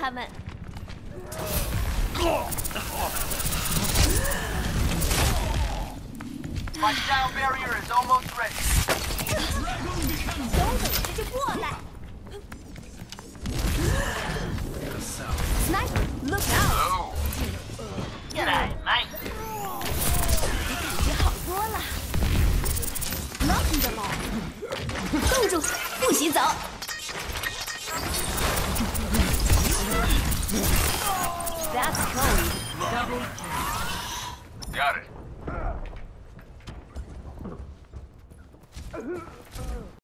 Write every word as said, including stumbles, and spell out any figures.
他们。 My sound barrier is almost ready. 有本事就过来 ！Sniper, look out！ Oh. G'day, mate. 感觉好多了。Nothing 的了，冻住，不许走。That's Chloe. Double kill. Got it.